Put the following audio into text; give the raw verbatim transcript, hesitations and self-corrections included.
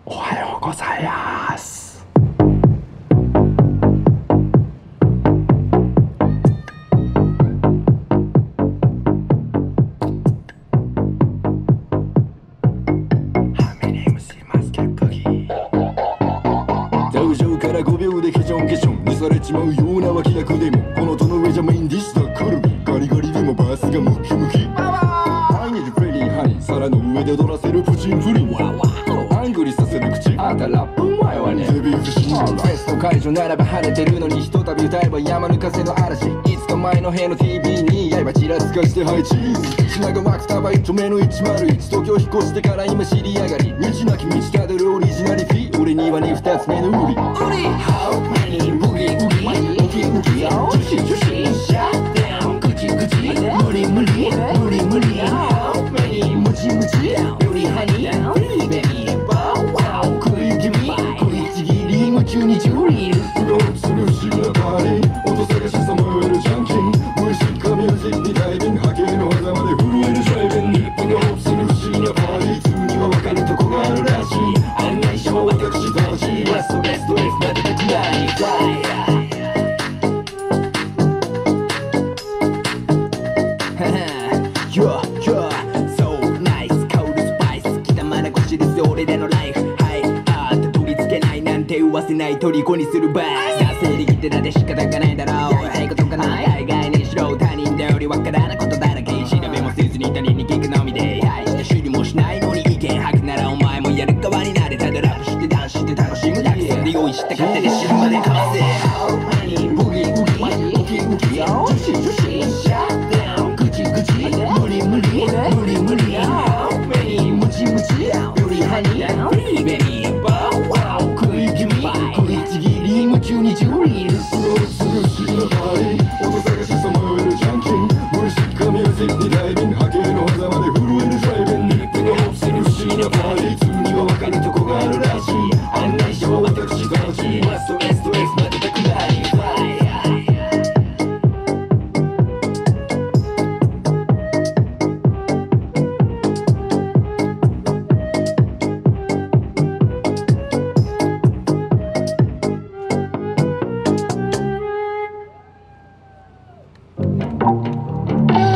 おはようございます。ハミにムシマスキャックギ登場からごびょうでケチョンケチョンにされちまうような脇役でもこの戸の上じゃメインディッシュだカルビガリガリでもバースがムキムキI need pretty honey皿の上で踊らせるプチンプリンアングリさせる口あんたラップ前はねデビュー不審フェスの会場ならば晴れてるのにひとたび歌えば山抜かせの嵐いつか前の部屋の ティービー に刃ちらつかして配置品川マクタバイト目のいちまるいち東京引っ越してから今知り上がり道なき道たどるオリジナリティ俺にはにふたつ目の売り How many ブギウギウギウギ女子女子シャッダウングチグチ無理無理無理無理 How many ムチムチよりハニーフリーベビーバーワー食い気味食いちぎり夢中にジュリーブロックする不思議なパーティー音探しさまよえるジャンキン無意識化ミュージックにダイビング波形の技まで震えるドライビング日本がホップする不思議なパーティー通には分かるとこがあるらしい案内者は私たちラストレストレスなどできないフライYou're, you're so nice 香るスパイス汚まな腰です俺らのライフはいあーたどり着けないなんて言わせない虜にするバーさせりきてだって仕方がないだろうやりたいことがない大概にしろ他人だよりわからなことだらけ調べもせずに他人に聞くのみで大して知りもしないのに意見吐くならお前もやる側になれただラップしてダンスして楽しむだけそれで用意した勝手で知るまでかませブギウギウギウギ女子女子シャッダウングチグチ無理無理無理無理 How many ムチムチよりハニーフリーベビーバーワー食い気味食いちぎり夢中にジュリ